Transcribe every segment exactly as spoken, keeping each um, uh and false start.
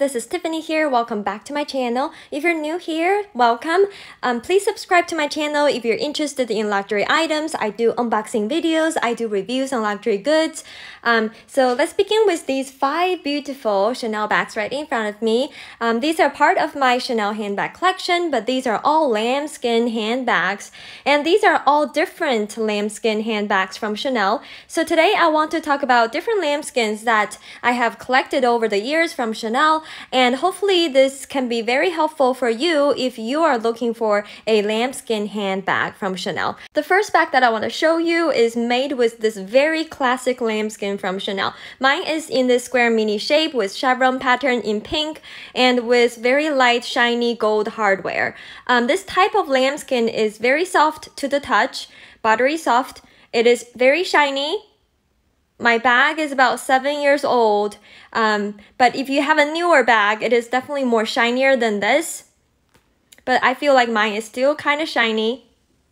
this is Tiffany here. Welcome back to my channel. If you're new here, welcome. Um, please subscribe to my channel if you're interested in luxury items. I do unboxing videos, I do reviews on luxury goods. Um, so let's begin with these five beautiful Chanel bags right in front of me. Um, these are part of my Chanel handbag collection, but these are all lambskin handbags. And these are all different lambskin handbags from Chanel. So today I want to talk about different lambskins that I have collected over the years from Chanel, and hopefully this can be very helpful for you if you are looking for a lambskin handbag from Chanel. The first bag that I want to show you is made with this very classic lambskin from Chanel. Mine is in this square mini shape with chevron pattern in pink and with very light shiny gold hardware. Um, this type of lambskin is very soft to the touch, buttery soft. It is very shiny. My bag is about seven years old, um, but if you have a newer bag, it is definitely more shinier than this. But I feel like mine is still kind of shiny.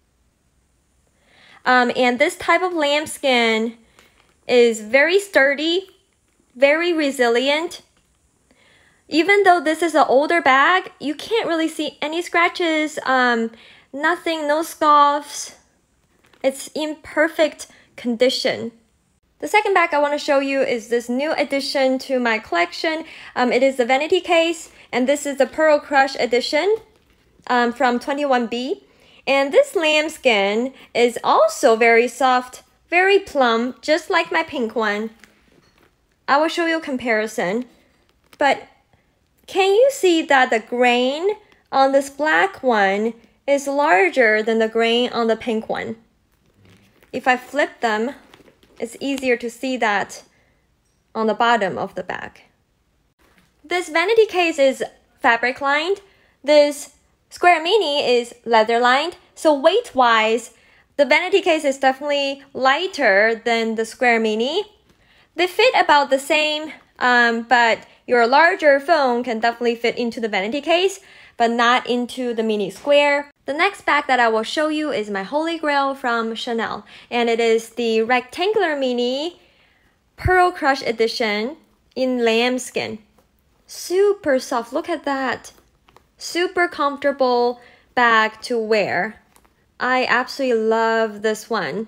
Um, and this type of lambskin is very sturdy, very resilient. Even though this is an older bag, you can't really see any scratches, um, nothing, no scuffs. It's in perfect condition. The second bag I want to show you is this new addition to my collection. Um, it is the vanity case, and this is the Pearl Crush edition um, from twenty-one B. And this lambskin is also very soft, very plump, just like my pink one. I will show you a comparison. But can you see that the grain on this black one is larger than the grain on the pink one? If I flip them, it's easier to see that on the bottom of the bag. This vanity case is fabric lined. This square mini is leather lined. So weight wise, the vanity case is definitely lighter than the square mini. They fit about the same, um, but your larger phone can definitely fit into the vanity case, but not into the mini square. The next bag that I will show you is my holy grail from Chanel, and it is the rectangular mini Pearl Crush edition in lambskin. Super soft, look at that. Super comfortable bag to wear. I absolutely love this one.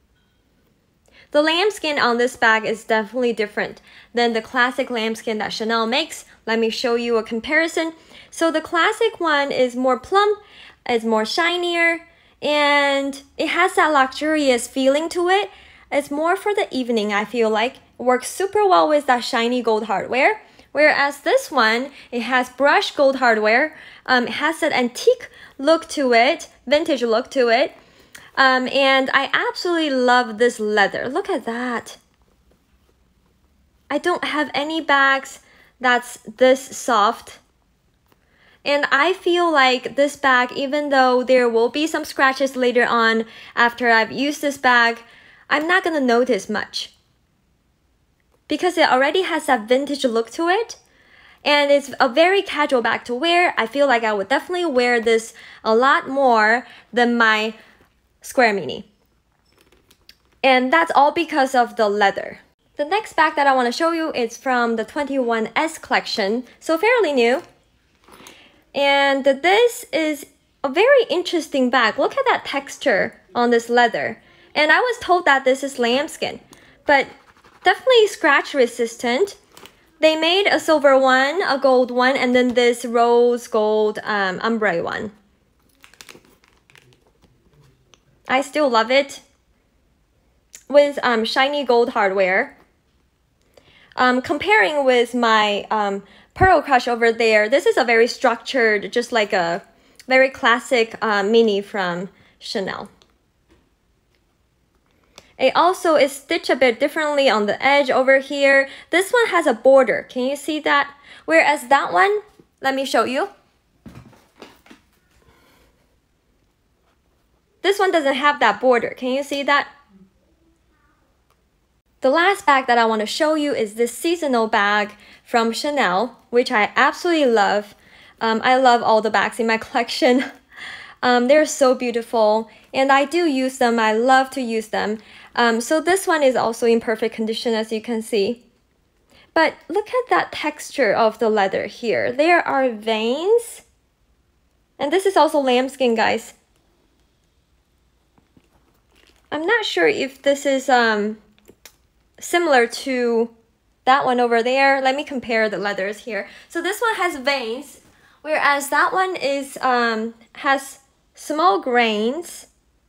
The lambskin on this bag is definitely different than the classic lambskin that Chanel makes. Let me show you a comparison. So the classic one is more plump, it's more shinier, and it has that luxurious feeling to it. It's more for the evening, I feel like. It works super well with that shiny gold hardware. Whereas this one, it has brushed gold hardware. Um, it has that antique look to it, vintage look to it. Um, and I absolutely love this leather. Look at that. I don't have any bags that's this soft. And I feel like this bag, even though there will be some scratches later on after I've used this bag, I'm not going to notice much. Because it already has that vintage look to it. And it's a very casual bag to wear. I feel like I would definitely wear this a lot more than my square mini. And that's all because of the leather. The next bag that I want to show you is from the twenty-one S collection. So fairly new. And this is a very interesting bag. Look at that texture on this leather. And I was told that this is lambskin, but definitely scratch resistant. They made a silver one, a gold one, and then this rose gold um, ombre one. I still love it with um, shiny gold hardware. Um, comparing with my um, Pearl Crush over there, this is a very structured, just like a very classic uh, mini from Chanel. It also is stitched a bit differently on the edge over here. This one has a border. Can you see that? Whereas that one, let me show you. This one doesn't have that border. Can you see that? The last bag that I want to show you is this seasonal bag from Chanel, which I absolutely love. Um, I love all the bags in my collection. um, they're so beautiful, and I do use them. I love to use them. Um, so this one is also in perfect condition, as you can see. But look at that texture of the leather here. There are veins. And this is also lambskin, guys. I'm not sure if this is um, similar to that one over there. Let me compare the leathers here. So this one has veins, whereas that one is um, has small grains.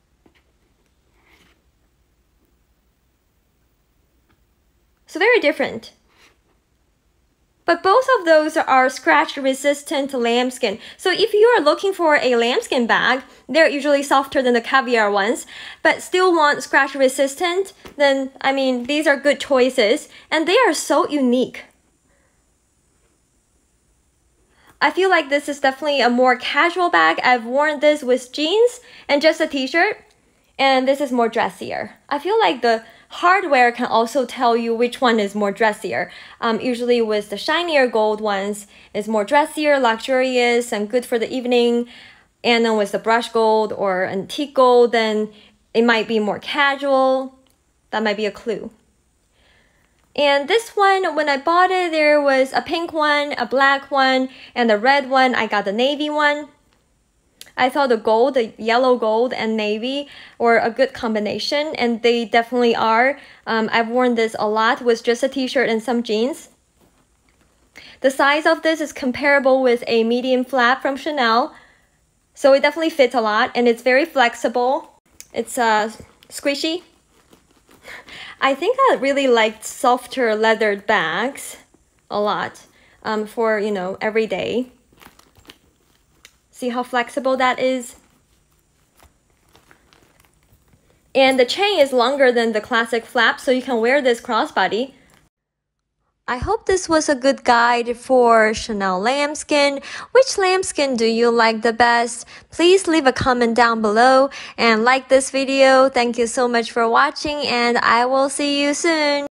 So very different. But both of those are scratch resistant lambskin. So if you are looking for a lambskin bag, they're usually softer than the caviar ones, but still want scratch resistant, then I mean, these are good choices, and they are so unique. I feel like this is definitely a more casual bag. I've worn this with jeans and just a t-shirt, and this is more dressier. I feel like the hardware can also tell you which one is more dressier. Um, usually with the shinier gold ones, it's more dressier, luxurious, and good for the evening. And then with the brush gold or antique gold, then it might be more casual. That might be a clue. And this one, when I bought it, there was a pink one, a black one, and a red one. I got the navy one. I thought the gold, the yellow gold and navy were a good combination, and they definitely are. Um, I've worn this a lot with just a t-shirt and some jeans. The size of this is comparable with a medium flap from Chanel, so it definitely fits a lot, and it's very flexible. It's uh, squishy. I think I really liked softer leathered bags a lot um, for, you know, every day. See how flexible that is? And the chain is longer than the classic flap, so you can wear this crossbody. I hope this was a good guide for Chanel lambskin. Which lambskin do you like the best? Please leave a comment down below and like this video. Thank you so much for watching, and I will see you soon.